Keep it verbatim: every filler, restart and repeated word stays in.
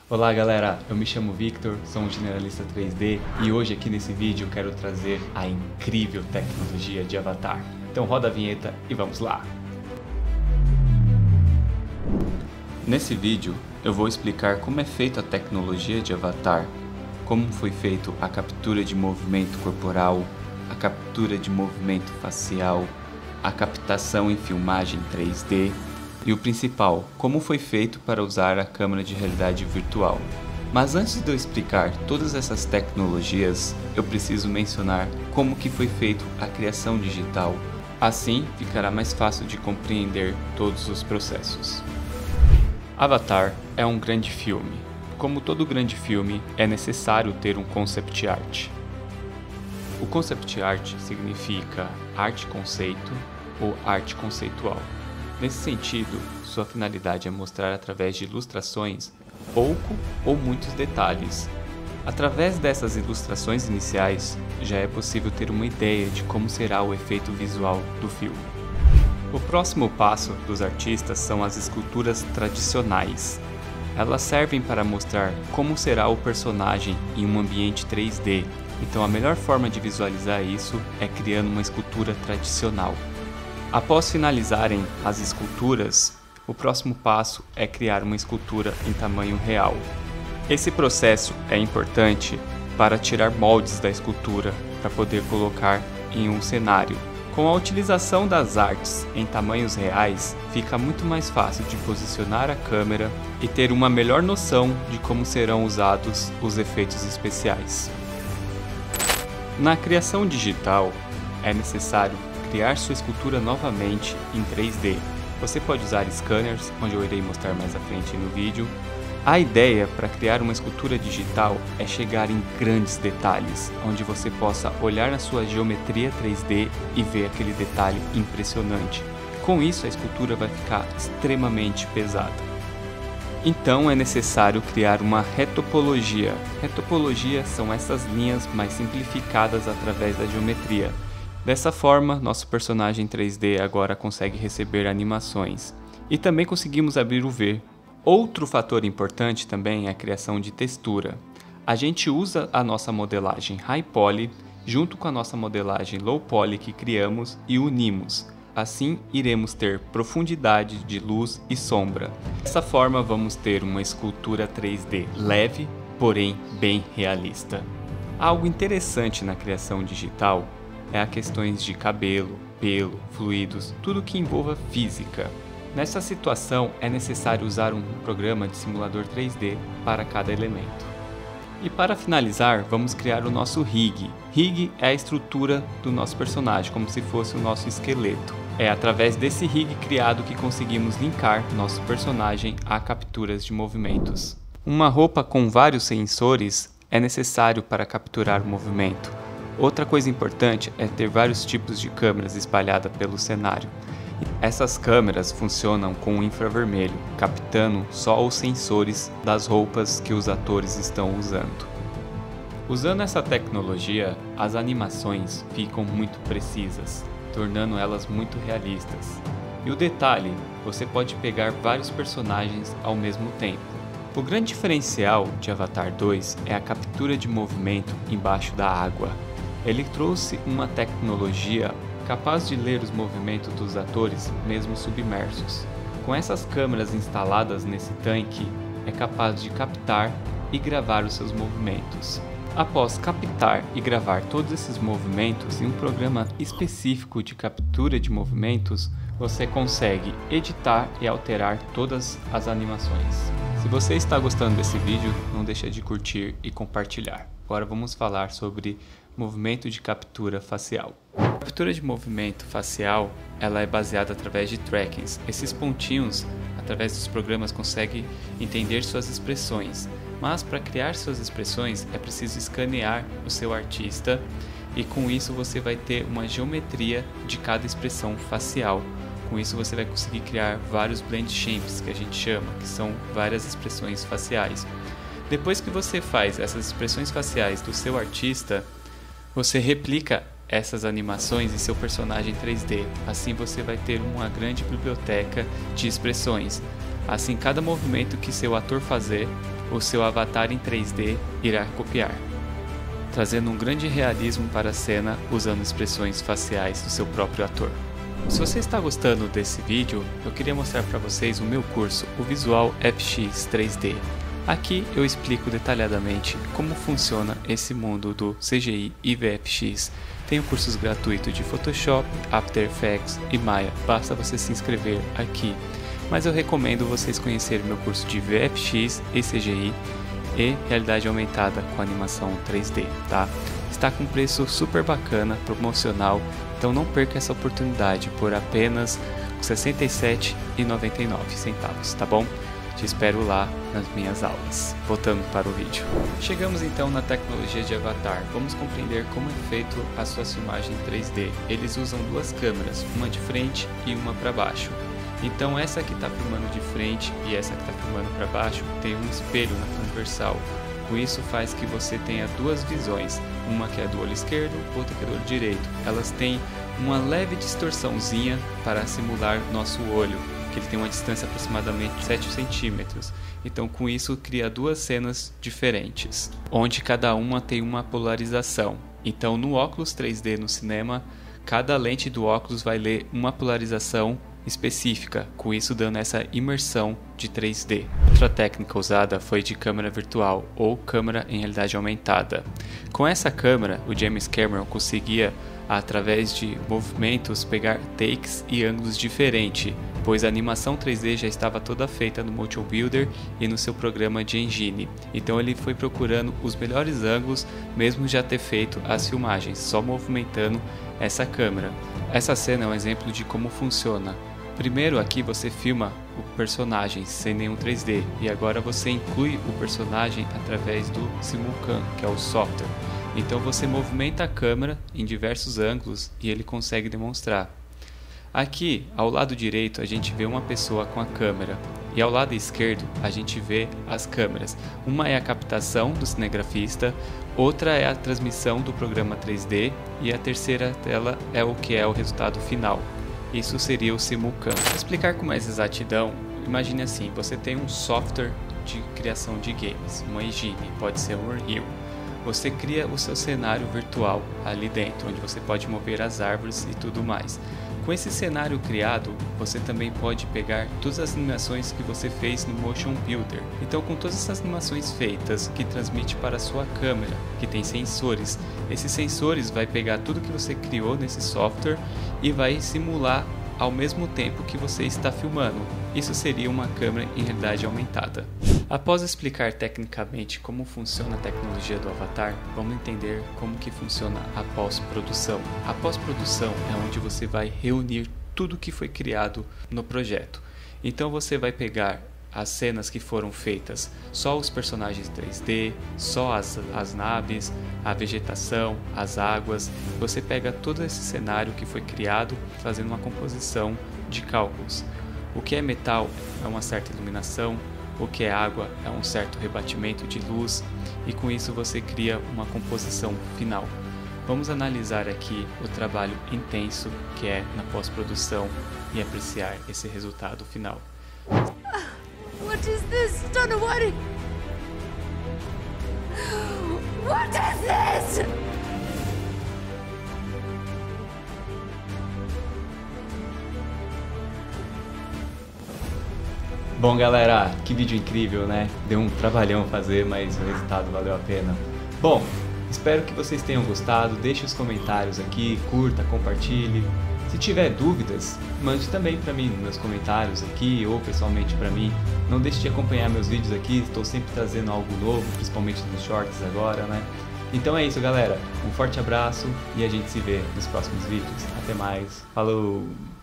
Olá galera, eu me chamo Victor, sou um generalista três D e hoje aqui nesse vídeo eu quero trazer a incrível tecnologia de Avatar. Então roda a vinheta e vamos lá! Nesse vídeo eu vou explicar como é feita a tecnologia de Avatar, como foi feito a captura de movimento corporal, a captura de movimento facial, a captação em filmagem três D e o principal, como foi feito para usar a câmera de realidade virtual. Mas antes de eu explicar todas essas tecnologias, eu preciso mencionar como que foi feito a criação digital. Assim ficará mais fácil de compreender todos os processos. Avatar é um grande filme. Como todo grande filme, é necessário ter um concept art. O concept art significa arte conceito ou arte conceitual. Nesse sentido, sua finalidade é mostrar através de ilustrações pouco ou muitos detalhes. Através dessas ilustrações iniciais, já é possível ter uma ideia de como será o efeito visual do filme. O próximo passo dos artistas são as esculturas tradicionais. Elas servem para mostrar como será o personagem em um ambiente três D, então a melhor forma de visualizar isso é criando uma escultura tradicional. Após finalizarem as esculturas, o próximo passo é criar uma escultura em tamanho real. Esse processo é importante para tirar moldes da escultura para poder colocar em um cenário. Com a utilização das artes em tamanhos reais, fica muito mais fácil de posicionar a câmera e ter uma melhor noção de como serão usados os efeitos especiais. Na criação digital, é necessário criar sua escultura novamente em três D. Você pode usar scanners, onde eu irei mostrar mais à frente no vídeo. A ideia para criar uma escultura digital é chegar em grandes detalhes, onde você possa olhar na sua geometria três D e ver aquele detalhe impressionante. Com isso, a escultura vai ficar extremamente pesada. Então é necessário criar uma retopologia. Retopologia são essas linhas mais simplificadas através da geometria. Dessa forma, nosso personagem três D agora consegue receber animações. E também conseguimos abrir o V. Outro fator importante também é a criação de textura. A gente usa a nossa modelagem High Poly junto com a nossa modelagem Low Poly que criamos e unimos. Assim, iremos ter profundidade de luz e sombra. Dessa forma, vamos ter uma escultura três D leve, porém bem realista. Algo interessante na criação digital é a questões de cabelo, pelo, fluidos, tudo que envolva física. Nessa situação é necessário usar um programa de simulador três D para cada elemento. E para finalizar, vamos criar o nosso rig. Rig é a estrutura do nosso personagem, como se fosse o nosso esqueleto. É através desse rig criado que conseguimos linkar nosso personagem a capturas de movimentos. Uma roupa com vários sensores é necessário para capturar o movimento. Outra coisa importante é ter vários tipos de câmeras espalhadas pelo cenário. Essas câmeras funcionam com o infravermelho, captando só os sensores das roupas que os atores estão usando. Usando essa tecnologia, as animações ficam muito precisas, tornando elas muito realistas. E o detalhe, você pode pegar vários personagens ao mesmo tempo. O grande diferencial de Avatar dois é a captura de movimento embaixo da água. Ele trouxe uma tecnologia capaz de ler os movimentos dos atores mesmo submersos. Com essas câmeras instaladas nesse tanque, é capaz de captar e gravar os seus movimentos. Após captar e gravar todos esses movimentos em um programa específico de captura de movimentos, você consegue editar e alterar todas as animações. Se você está gostando desse vídeo, não deixe de curtir e compartilhar. Agora vamos falar sobre movimento de captura facial. A captura de movimento facial, ela é baseada através de trackings. Esses pontinhos, através dos programas, conseguem entender suas expressões. Mas para criar suas expressões é preciso escanear o seu artista e com isso você vai ter uma geometria de cada expressão facial. Com isso você vai conseguir criar vários blend shapes, que a gente chama, que são várias expressões faciais. Depois que você faz essas expressões faciais do seu artista, você replica essas animações em seu personagem três D. Assim você vai ter uma grande biblioteca de expressões. Assim, cada movimento que seu ator fazer, o seu avatar em três D irá copiar, trazendo um grande realismo para a cena usando expressões faciais do seu próprio ator. Se você está gostando desse vídeo, eu queria mostrar para vocês o meu curso, o Visual F X três D. Aqui eu explico detalhadamente como funciona esse mundo do C G I e V F X. Tenho cursos gratuitos de Photoshop, After Effects e Maya, basta você se inscrever aqui. Mas eu recomendo vocês conhecerem meu curso de V F X e C G I e realidade aumentada com animação três D, tá? Está com preço super bacana, promocional, então não perca essa oportunidade por apenas sessenta e sete reais e noventa e nove centavos, tá bom? Te espero lá nas minhas aulas. Voltando para o vídeo. Chegamos então na tecnologia de avatar. Vamos compreender como é feito a sua filmagem em três D. Eles usam duas câmeras, uma de frente e uma para baixo. Então essa que está filmando de frente e essa que está filmando para baixo tem um espelho na transversal. Com isso faz que você tenha duas visões, uma que é do olho esquerdo, outra que é do olho direito. Elas têm uma leve distorçãozinha para simular nosso olho, que ele tem uma distância aproximadamente de sete centímetros. Então com isso cria duas cenas diferentes, onde cada uma tem uma polarização. Então no óculos três D no cinema, cada lente do óculos vai ler uma polarização específica, com isso dando essa imersão de três D. Outra técnica usada foi de câmera virtual ou câmera em realidade aumentada. Com essa câmera, o James Cameron conseguia, através de movimentos, pegar takes e ângulos diferentes, pois a animação três D já estava toda feita no Motion Builder e no seu programa de engine. Então ele foi procurando os melhores ângulos, mesmo já ter feito as filmagens, só movimentando essa câmera. Essa cena é um exemplo de como funciona. Primeiro aqui você filma o personagem sem nenhum três D e agora você inclui o personagem através do Simulcam, que é o software. Então você movimenta a câmera em diversos ângulos e ele consegue demonstrar. Aqui ao lado direito a gente vê uma pessoa com a câmera e ao lado esquerdo a gente vê as câmeras. Uma é a captação do cinegrafista, outra é a transmissão do programa três D e a terceira tela é o que é o resultado final. Isso seria o Simulcam. Para explicar com mais exatidão, imagine assim, você tem um software de criação de games, uma engine, pode ser um Unreal. Você cria o seu cenário virtual ali dentro, onde você pode mover as árvores e tudo mais. Com esse cenário criado, você também pode pegar todas as animações que você fez no Motion Builder. Então, com todas essas animações feitas, que transmite para a sua câmera, que tem sensores, esses sensores vai pegar tudo que você criou nesse software e vai simular ao mesmo tempo que você está filmando. Isso seria uma câmera em realidade aumentada. Após explicar tecnicamente como funciona a tecnologia do avatar, vamos entender como que funciona a pós-produção. A pós-produção é onde você vai reunir tudo que foi criado no projeto. Então você vai pegar as cenas que foram feitas, só os personagens três D, só as, as naves, a vegetação, as águas. Você pega todo esse cenário que foi criado fazendo uma composição de cálculos. O que é metal é uma certa iluminação, o que é água é um certo rebatimento de luz e com isso você cria uma composição final. Vamos analisar aqui o trabalho intenso que é na pós-produção e apreciar esse resultado final. What is this, Tonowari? What is this? Bom galera, que vídeo incrível, né? Deu um trabalhão fazer, mas o resultado valeu a pena. Bom, espero que vocês tenham gostado, deixe os comentários aqui, curta, compartilhe. Se tiver dúvidas, mande também para mim nos meus comentários aqui ou pessoalmente para mim. Não deixe de acompanhar meus vídeos aqui, estou sempre trazendo algo novo, principalmente nos shorts agora, né? Então é isso galera, um forte abraço e a gente se vê nos próximos vídeos. Até mais, falou!